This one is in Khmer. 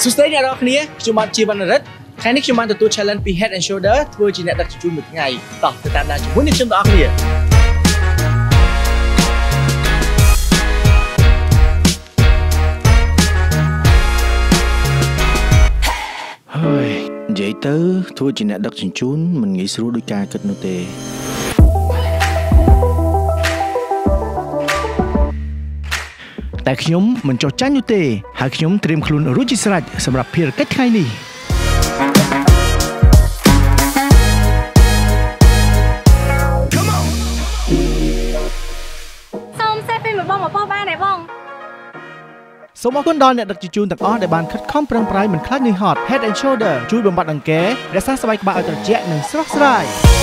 សួស្តីអ្នកនរគ្នាខ្ញុំបាទជាវណ្ណរិទ្ធថ្ងៃនេះខ្ញុំបានទទួល challenge ពី Head and Shoulder ធ្វើជាអ្នកដឹកជញ្ជូនមួយថ្ងៃតោះទៅតាមដានជាមួយនឹងខ្ញុំទាំងអស់គ្នាហើយនិយាយទៅធ្វើជាអ្នកដឹកជញ្ជូនមិនងាយស្រួលដូចការគិតនោះទេតែខ្ញុំមិនចោះចាញ់នោះទេហើយខ្ញុំត្រៀមខ្លួនរួចជាស្រេចសម្រាប់ភារកិច្ចថ្ងៃនេះសូមសេះពេលមកបងមកពោះបានទេបងសូមអរគុណដល់អ្នកដឹកជញ្ជូនទាំងអស់ដែលបានខិតខំប្រឹងប្រែងមិនខ្លាចនឿយហត់ Head and Shoulder ជួយបំបត្តិអង្គែរក្សាស្បែកក្បាលឲ្យត្រជាក់និងស្រស់ស្រាយ